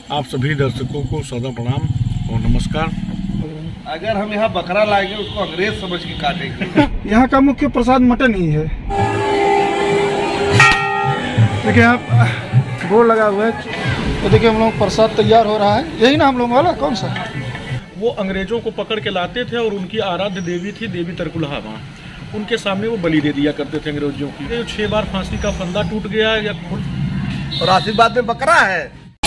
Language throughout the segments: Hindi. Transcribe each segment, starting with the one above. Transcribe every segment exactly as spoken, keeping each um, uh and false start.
आप सभी दर्शकों को सदा प्रणाम और नमस्कार। अगर हम यहाँ बकरा लाएंगे उसको अंग्रेज समझ के काटेंगे। यहाँ का मुख्य प्रसाद मटन ही है। देखिए यहाँ बोर्ड लगा हुआ है, तो देखिए हम लोग प्रसाद तैयार हो रहा है। यही ना हम लोग वाला कौन सा? वो अंग्रेजों को पकड़ के लाते थे और उनकी आराध्य देवी थी देवी तरकुलहा माँ। उनके सामने वो बलि दे दिया करते थे अंग्रेजों की। छह बार फांसी का फंदा टूट गया या खुल और आशीर्वाद में बकरा है।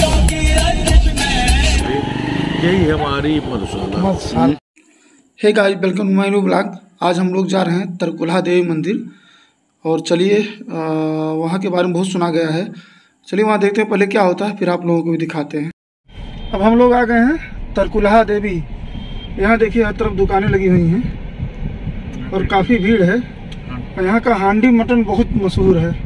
यही हमारी मधुशाला। Hey guys, welcome to my new blog. आज हम लोग जा रहे हैं तरकुलहा देवी मंदिर और चलिए वहाँ के बारे में बहुत सुना गया है। चलिए वहाँ देखते हैं पहले क्या होता है, फिर आप लोगों को भी दिखाते हैं। अब हम लोग आ गए हैं तरकुलहा देवी। यहाँ देखिए हर तरफ दुकानें लगी हुई हैं और काफ़ी भीड़ है। यहाँ का हांडी मटन बहुत मशहूर है।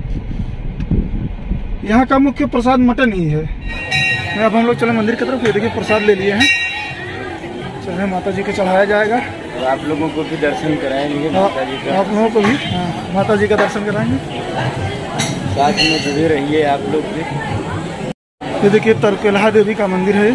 यहाँ का मुख्य प्रसाद मटन ही है। अब हम लोग चले मंदिर की तरफ। ये देखिए प्रसाद ले लिए हैं, चले माता जी को चढ़ाया जाएगा और आप लोगों को भी दर्शन कराएंगे माता जी का। आप लोगों को भी हाँ, माता जी का दर्शन कराएंगे। साथ में जुड़े रहिए आप लोग भी। ये देखिए तरकुलहा देवी का मंदिर है।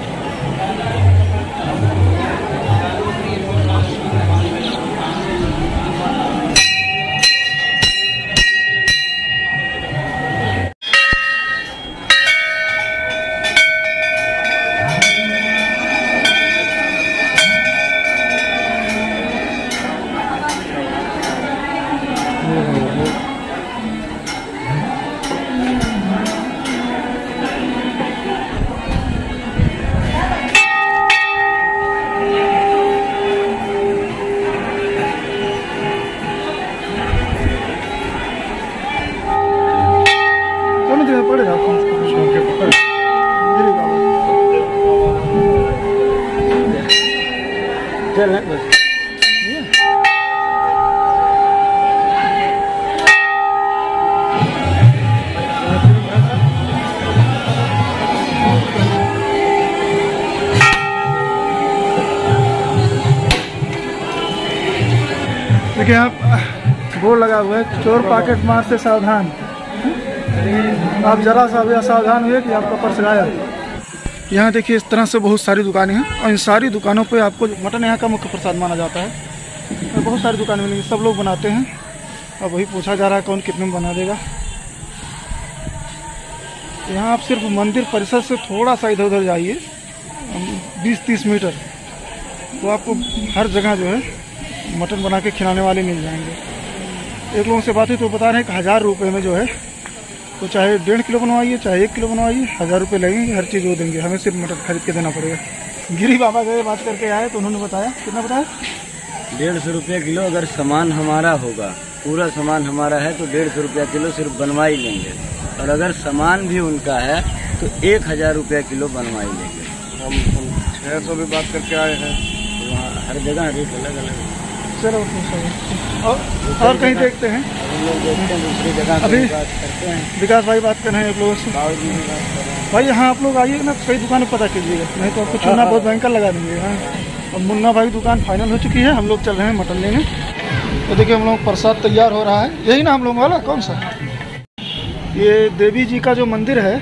देखिए आप बोर्ड लगा हुआ है, चोर पॉकेट मार से सावधान। आप जरा सा भी असावधान हुए कि आपका पर्स गायब। यहाँ देखिए इस तरह से बहुत सारी दुकानें हैं और इन सारी दुकानों पे आपको मटन यहाँ का मुख्य प्रसाद माना जाता है। बहुत सारी दुकानें मिलेंगी, सब लोग बनाते हैं। अब वही पूछा जा रहा है कौन कितने में बना देगा। यहाँ आप सिर्फ मंदिर परिसर से थोड़ा सा इधर उधर जाइए, बीस तीस मीटर, तो आपको हर जगह जो है मटन बना के खिलाने वाले मिल जाएंगे। एक लोगों से बात हुई तो बता रहे हैं कि हज़ार रुपये में जो है, तो चाहे डेढ़ किलो बनवाइए चाहे एक किलो बनवाइए, हज़ार रुपये लगेंगे, हर चीज़ वो देंगे। हमें सिर्फ मटन खरीद के देना पड़ेगा। गिरी बाबा गए बात करके आए तो उन्होंने बताया, कितना बताया? डेढ़ सौ रुपये किलो। अगर सामान हमारा होगा, पूरा सामान हमारा है तो डेढ़ सौ रुपया किलो सिर्फ बनवा ही लेंगे। और अगर सामान भी उनका है तो एक हज़ार रुपया किलो बनवा ही लेंगे। हम छः सौ भी बात करके आए हैं। तो वहाँ हर जगह रेट अलग अलग है। चलो और, और कहीं देखते हैं। हम लोग देखते हैं दूसरी जगह अभी बात करते हैं। विकास भाई बात कर रहे हैं आप लोगों से। बाबू जी भी बात कर रहे हैं। भाई यहाँ आप लोग आइए ना, कई दुकानें पता कीजिएगा, नहीं तो आपको चूना बहुत भयंकर लगा देंगे। हाँ, अब मुन्ना भाई दुकान फाइनल हो चुकी है, हम लोग चल रहे हैं मटन लेने। तो देखिए हम लोग प्रसाद तैयार हो रहा है। यही ना हम लोग वाला कौन सा? ये देवी जी का जो मंदिर है,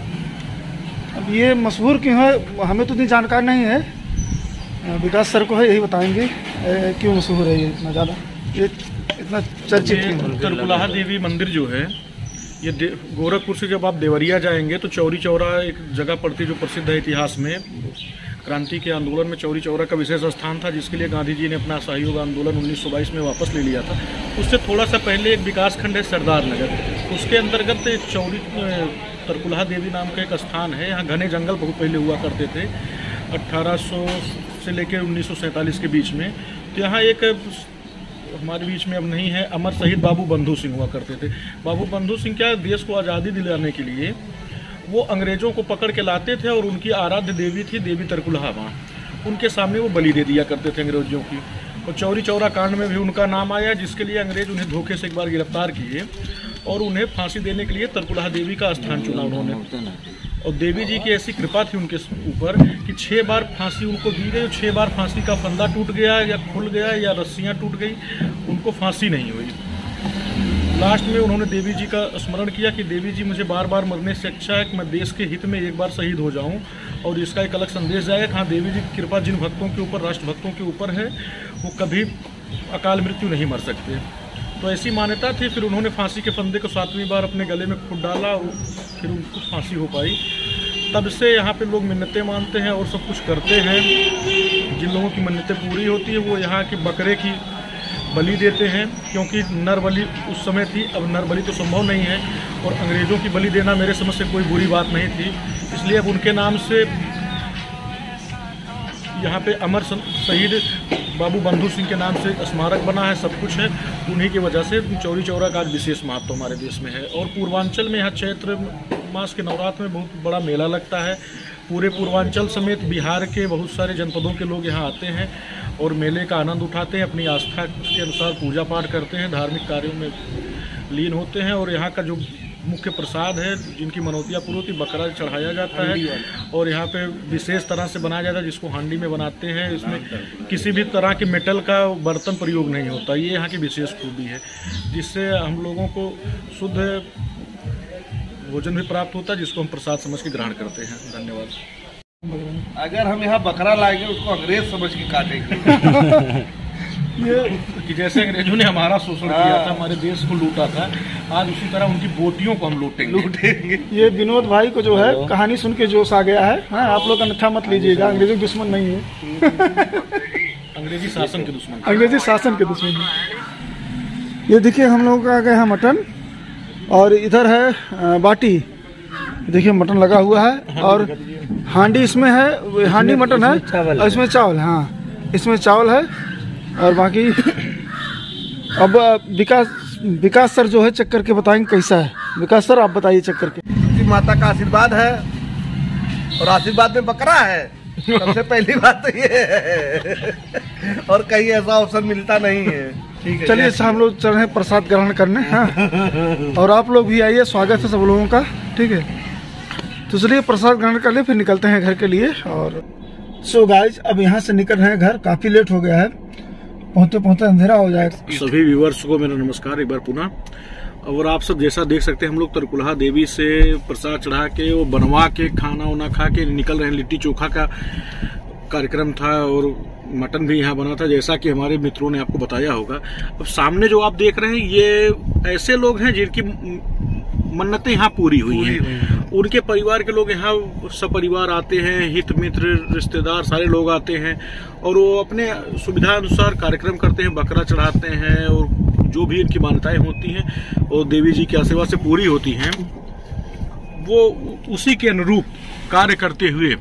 अब ये मशहूर क्यों है हमें तो इतनी जानकारी नहीं है। विकास सर को है, यही बताएंगे क्यों मशहूर है ये इतना ज़्यादा, ये इतना चर्चित क्यों? तरकुलहा देवी मंदिर जो है ये गोरखपुर से जब आप देवरिया जाएंगे तो चौरी चौरा एक जगह पड़ती जो प्रसिद्ध है इतिहास में। क्रांति के आंदोलन में चौरी चौरा का विशेष स्थान था, जिसके लिए गांधी जी ने अपना असहयोग आंदोलन उन्नीस सौ बाईस में वापस ले लिया था। उससे थोड़ा सा पहले एक विकास खंड है सरदार नगर, उसके अंतर्गत चौरी तरकुलहा देवी नाम का एक स्थान है। यहाँ घने जंगल बहुत पहले हुआ करते थे, अट्ठारह सौ से लेकर उन्नीस सौ सैंतालीस के बीच में। तो यहाँ एक हमारे बीच में अब नहीं है, अमर शहीद बाबू बंधु सिंह हुआ करते थे। बाबू बंधु सिंह क्या, देश को आज़ादी दिलाने के लिए वो अंग्रेजों को पकड़ के लाते थे और उनकी आराध्य देवी थी देवी तरकुलहा माँ। उनके सामने वो बलि दे दिया करते थे अंग्रेजों की। और चौरी चौरा कांड में भी उनका नाम आया, जिसके लिए अंग्रेज उन्हें धोखे से एक बार गिरफ्तार किए और उन्हें फांसी देने के लिए तरकुलहा देवी का स्थान चुना उन्होंने। और देवी जी की ऐसी कृपा थी उनके ऊपर कि छः बार फांसी उनको दी गई। छः बार फांसी का फंदा टूट गया या खुल गया या रस्सियाँ टूट गई, उनको फांसी नहीं हुई। लास्ट में उन्होंने देवी जी का स्मरण किया कि देवी जी मुझे बार बार मरने से अच्छा है कि मैं देश के हित में एक बार शहीद हो जाऊं, और इसका एक अलग संदेश जाएगा कि हाँ, देवी जी की कृपा जिन भक्तों के ऊपर, राष्ट्र भक्तों के ऊपर है, वो कभी अकाल मृत्यु नहीं मर सकते। तो ऐसी मान्यता थी। फिर उन्होंने फांसी के फंदे को सातवीं बार अपने गले में फूट डाला, फिर उनको फांसी हो पाई। तब से यहाँ पे लोग मिन्नतें मानते हैं और सब कुछ करते हैं। जिन लोगों की मन्नतें पूरी होती है वो यहाँ के बकरे की बलि देते हैं, क्योंकि नर बलि उस समय थी, अब नर बलि तो संभव नहीं है, और अंग्रेज़ों की बलि देना मेरे समझ से कोई बुरी बात नहीं थी। इसलिए अब उनके नाम से यहाँ पे अमर शहीद बाबू बंधु सिंह के नाम से स्मारक बना है, सब कुछ है। उन्हीं की वजह से चौरी चौरा का आज विशेष महत्व हमारे देश में है। और पूर्वांचल में यहाँ चैत्र मास के नवरात्र में बहुत बड़ा मेला लगता है। पूरे पूर्वांचल समेत बिहार के बहुत सारे जनपदों के लोग यहाँ आते हैं और मेले का आनंद उठाते हैं, अपनी आस्था के अनुसार पूजा पाठ करते हैं, धार्मिक कार्यों में लीन होते हैं। और यहाँ का जो मुख्य प्रसाद है, जिनकी मनौतियाँ पूरी होती, बकरा चढ़ाया जाता है और यहाँ पे विशेष तरह से बनाया जाता है, जिसको हांडी में बनाते हैं। इसमें किसी भी तरह के मेटल का बर्तन प्रयोग नहीं होता, ये यहाँ की विशेष खूबी है, जिससे हम लोगों को शुद्ध भोजन भी प्राप्त होता है, जिसको हम प्रसाद समझ के ग्रहण करते हैं। धन्यवाद। अगर हम यहाँ बकरा लाएंगे उसको अंग्रेज समझ के काटेंगे। ये कि जैसे अंग्रेजों ने हमारा शोषण किया था, हमारे देश को लूटा था, आज उसी तरह उनकी बोटियों को हम लूटेंगे लूटेंगे ये विनोद भाई को जो है कहानी सुन के जोश आ गया है। हाँ, आप लोग अन्यथा मत लीजिएगा, अंग्रेजों के दुश्मन नहीं है। अंग्रेजी शासन के दुश्मन अंग्रेजी शासन के दुश्मन है। ये देखिए हम लोग आ गए हैं मटन, और इधर है बाटी। देखिए मटन लगा हुआ है और हांडी इसमें है, हांडी मटन है और इसमें चावल है। हाँ, इसमें चावल है और बाकी अब विकास विकास सर जो है चेक करके बताएंगे कैसा है। विकास सर आप बताइए चेक करके। माता का आशीर्वाद है और आशीर्वाद में बकरा है, सबसे पहली बात तो ये है। और कहीं ऐसा ऑप्शन मिलता नहीं है। ठीक है, चलिए हम लोग चल रहे हैं प्रसाद ग्रहण करने। हाँ, और आप लोग भी आइए, स्वागत है सब लोगों का। ठीक है, तो चलिए प्रसाद ग्रहण कर ले, फिर निकलते हैं घर के लिए। और सो गाइज अब यहाँ से निकल रहे हैं घर, काफी लेट हो गया है, पहुँचते पहुँचते अंधेरा हो जाएगा। सभी व्यूअर्स को मेरा नमस्कार एक बार पुनः। और आप सब जैसा देख सकते हैं, हम लोग तरकुलहा देवी से प्रसाद चढ़ा के, वो बनवा के, खाना वाना खा के निकल रहे हैं। लिट्टी चोखा का कार्यक्रम था और मटन भी यहाँ बना था, जैसा कि हमारे मित्रों ने आपको बताया होगा। अब सामने जो आप देख रहे हैं, ये ऐसे लोग हैं जिनकी मन्नतें यहाँ पूरी हुई हैं। उनके परिवार के लोग यहाँ सपरिवार आते हैं, हित मित्र रिश्तेदार सारे लोग आते हैं और वो अपने सुविधा अनुसार कार्यक्रम करते हैं, बकरा चढ़ाते हैं और जो भी इनकी मान्यताएं होती हैं और देवी जी के आशीर्वाद से पूरी होती हैं, वो उसी के अनुरूप कार्य करते हुए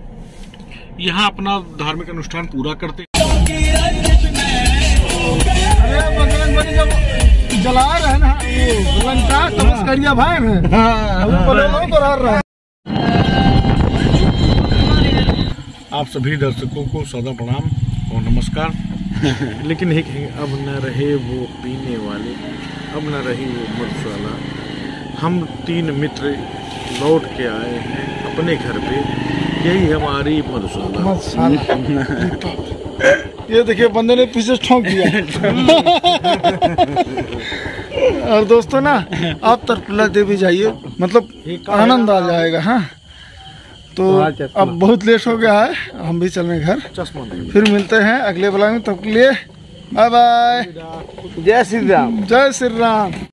यहाँ अपना धार्मिक अनुष्ठान पूरा करते हैं। जला रहे ना लंका तमस्करिया भाई में। हाँ, हाँ। आप सभी दर्शकों को सदा प्रणाम और नमस्कार। लेकिन एक है, अब न रहे वो पीने वाले, अब न रही वो मधुशाला। हम तीन मित्र लौट के आए हैं अपने घर पे, यही हमारी मधुशाला। ये देखिए बंदे ने पीछे ठोक दिया। और दोस्तों ना, आप तरकुलहा देवी जाइए, मतलब आनंद आ जाएगा। हाँ, तो अब बहुत लेट हो गया है, हम भी चल रहे घर। फिर मिलते हैं अगले ब्लॉग में, तब के लिए बाय बाय। जय श्री राम। जय श्री राम।